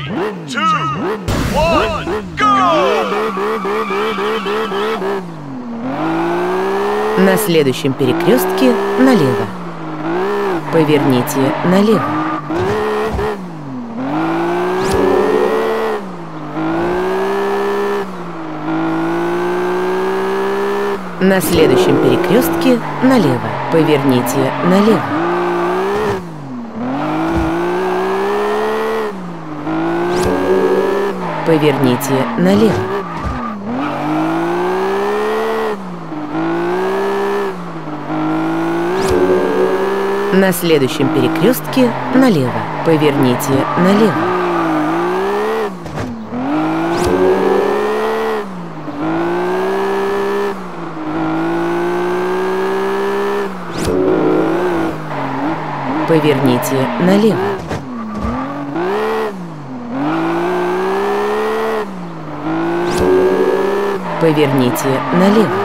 2, 1, go! На следующем перекрестке налево. Поверните налево. На следующем перекрестке налево. Поверните налево. Поверните налево. На следующем перекрестке налево. Поверните налево. Поверните налево. Поверните налево.